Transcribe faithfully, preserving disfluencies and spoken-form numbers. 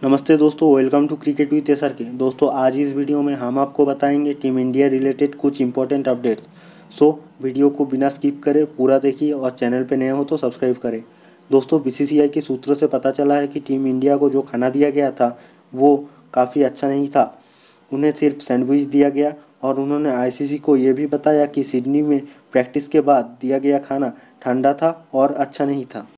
नमस्ते दोस्तों, welcome to cricket with SR K. दोस्तों आज इस वीडियो में हम आपको बताएंगे टीम इंडिया रिलेटेड कुछ इंपॉर्टेंट अपडेट्स। सो वीडियो को बिना स्किप करें पूरा देखिए और चैनल पे नए हो तो सब्सक्राइब करें। दोस्तों बीसीसीआई के सूत्रों से पता चला है कि टीम इंडिया को जो खाना दिया गया था वो काफ़ी अच्छा नहीं था। उन्हें सिर्फ सैंडविच दिया गया और उन्होंने आईसीसी को ये भी बताया कि सिडनी में प्रैक्टिस के बाद दिया गया खाना ठंडा था और अच्छा नहीं था।